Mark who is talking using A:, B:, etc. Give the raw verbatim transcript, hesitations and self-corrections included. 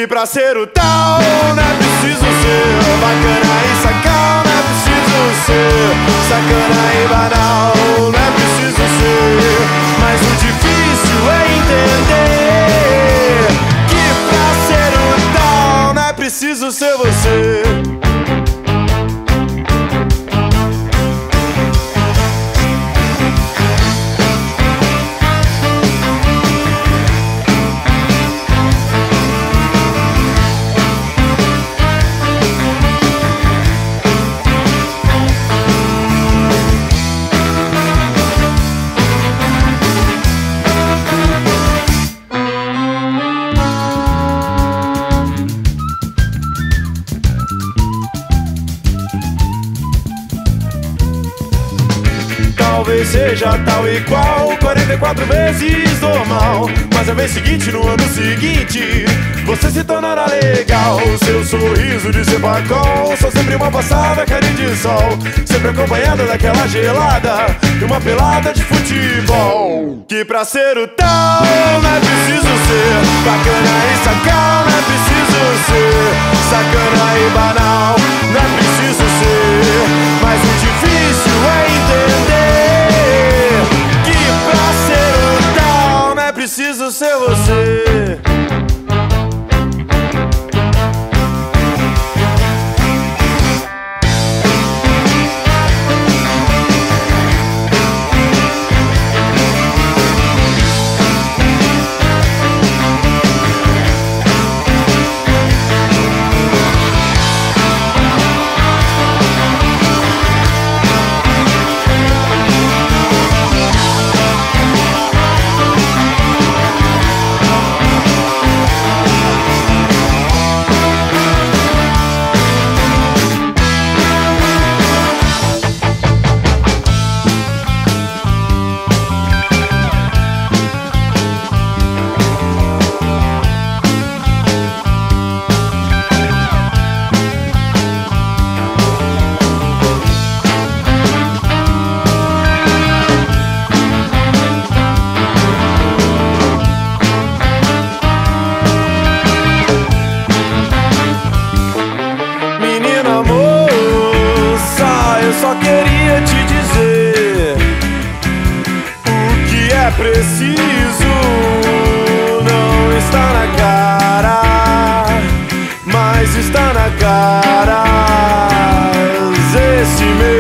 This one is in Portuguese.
A: pra ser o tal não é preciso ser bacana e sacal, não é preciso ser sacana e banal, não é preciso ser. Mas o difícil é entender que pra ser o tal não é preciso ser você. Talvez seja tal e qual, quarenta e quatro vezes normal. Mas a vez seguinte, no ano seguinte, você se tornará legal. Seu sorriso de cepacol, só sempre uma passada carinho de sol, sempre acompanhada daquela gelada e uma pelada de futebol. Que pra ser o tal não é preciso ser bacana e sacal, não é preciso ser sacana e banal, não é preciso ser. Mas o difícil é entender que pra ser o tal não é preciso ser você. Só queria te dizer o que é preciso não está na cara, mas está na cara. Esse meu